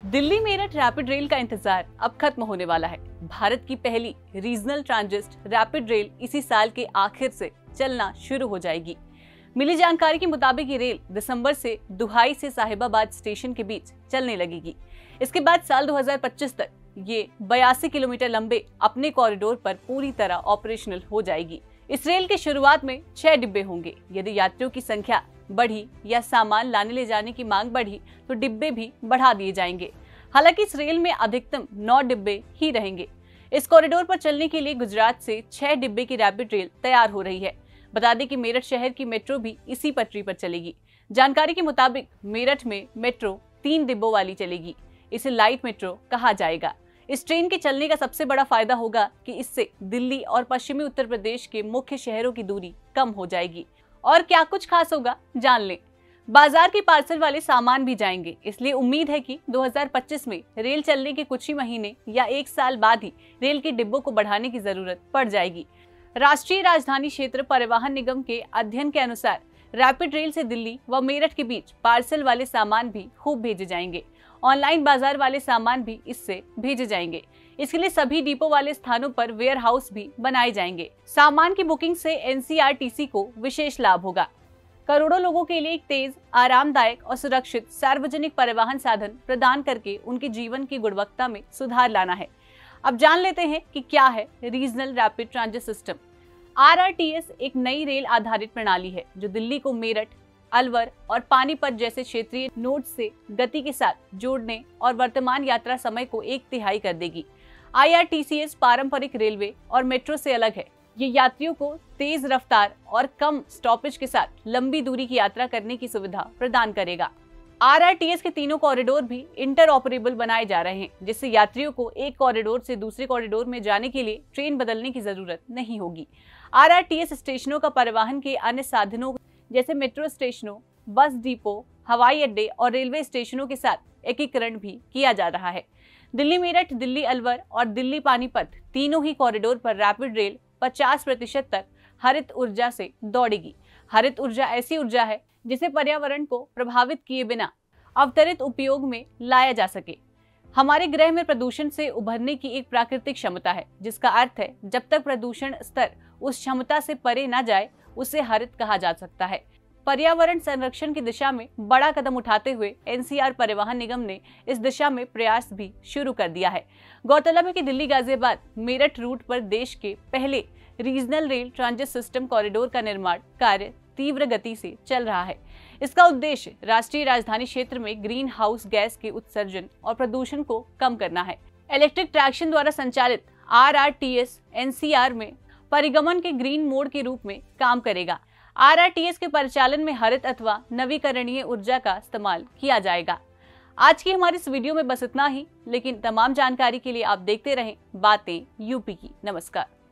Delhi Meerut rapid rail का इंतजार अब खत्म होने वाला है। भारत की पहली रीजनल ट्रांजिट रैपिड रेल इसी साल के आखिर से चलना शुरू हो जाएगी। मिली जानकारी के मुताबिक ये रेल दिसंबर से दुहाई से साहिबाबाद स्टेशन के बीच चलने लगेगी। इसके बाद साल 2025 तक ये 82 किलोमीटर लंबे अपने कॉरिडोर पर पूरी तरह ऑपरेशनल हो जाएगी। इस रेल की शुरुआत में 6 डिब्बे होंगे। यदि यात्रियों की संख्या बढ़ी या सामान लाने ले जाने की मांग बढ़ी तो डिब्बे भी बढ़ा दिए जाएंगे। हालांकि इस रेल में अधिकतम 9 डिब्बे ही रहेंगे। इस कॉरिडोर पर चलने के लिए गुजरात से 6 डिब्बे की रैपिड रेल तैयार हो रही है। बता दें कि मेरठ शहर की मेट्रो भी इसी पटरी पर चलेगी। जानकारी के मुताबिक मेरठ में मेट्रो 3 डिब्बों वाली चलेगी। इसे लाइट मेट्रो कहा जाएगा। इस ट्रेन के चलने का सबसे बड़ा फायदा होगा कि इससे दिल्ली और पश्चिमी उत्तर प्रदेश के मुख्य शहरों की दूरी कम हो जाएगी। और क्या कुछ खास होगा, जान लें। बाजार के पार्सल वाले सामान भी जाएंगे, इसलिए उम्मीद है कि 2025 में रेल चलने के कुछ ही महीने या 1 साल बाद ही रेल के डिब्बों को बढ़ाने की जरूरत पड़ जाएगी। राष्ट्रीय राजधानी क्षेत्र परिवहन निगम के अध्ययन के अनुसार रैपिड रेल से दिल्ली व मेरठ के बीच पार्सल वाले सामान भी खूब भेजे जाएंगे। ऑनलाइन बाजार वाले सामान भी इससे भेजे जाएंगे। इसके लिए सभी डिपो वाले स्थानों पर वेयर हाउस भी बनाए जाएंगे। सामान की बुकिंग से एनसीआरटीसी को विशेष लाभ होगा। करोड़ों लोगों के लिए एक तेज, आरामदायक और सुरक्षित सार्वजनिक परिवहन साधन प्रदान करके उनके जीवन की गुणवत्ता में सुधार लाना है। अब जान लेते हैं कि क्या है regional rapid transit system. RRTS एक नई रेल आधारित प्रणाली है जो दिल्ली को मेरठ, अलवर और पानीपत जैसे क्षेत्रीय नोड से गति के साथ जोड़ने और वर्तमान यात्रा समय को 1/3 कर देगी। आईआरटीसीएस पारंपरिक रेलवे और मेट्रो से अलग है। ये यात्रियों को तेज रफ्तार और कम स्टॉपेज के साथ लंबी दूरी की यात्रा करने की सुविधा प्रदान करेगा। आरआरटीएस के तीनों कॉरिडोर भी इंटरऑपरेबल बनाए जा रहे हैं, जिससे यात्रियों को एक कॉरिडोर से दूसरे कॉरिडोर में जाने के लिए ट्रेन बदलने की जरूरत नहीं होगी। आरआरटीएस स्टेशनों का परिवहन के अन्य साधनों जैसे मेट्रो स्टेशनों, बस डिपो, हवाई अड्डे और रेलवे स्टेशनों के साथ एकीकरण भी किया जा रहा है। दिल्ली मेरठ, दिल्ली अलवर और दिल्ली पानीपत तीनों ही कॉरिडोर पर रैपिड रेल 50% तक हरित ऊर्जा से दौड़ेगी। हरित ऊर्जा ऐसी ऊर्जा है जिसे पर्यावरण को प्रभावित किए बिना अवतरित उपयोग में लाया जा सके। हमारे ग्रह में प्रदूषण से उभरने की एक प्राकृतिक क्षमता है, जिसका अर्थ है जब तक प्रदूषण स्तर उस क्षमता से परे न जाए उसे हरित कहा जा सकता है। पर्यावरण संरक्षण की दिशा में बड़ा कदम उठाते हुए एनसीआर परिवहन निगम ने इस दिशा में प्रयास भी शुरू कर दिया है। गौरतलब है कि दिल्ली गाजियाबाद मेरठ रूट पर देश के पहले regional rail transit system corridor का निर्माण कार्य तीव्र गति से चल रहा है। इसका उद्देश्य राष्ट्रीय राजधानी क्षेत्र में ग्रीन हाउस गैस के उत्सर्जन और प्रदूषण को कम करना है। इलेक्ट्रिक ट्रैक्शन द्वारा संचालित आरआरटीएस एनसीआर में परिगमन के ग्रीन मोड के रूप में काम करेगा। आरआरटीएस के परिचालन में हरित अथवा नवीकरणीय ऊर्जा का इस्तेमाल किया जाएगा। आज की हमारी इस वीडियो में बस इतना ही, लेकिन तमाम जानकारी के लिए आप देखते रहें बातें यूपी की। नमस्कार।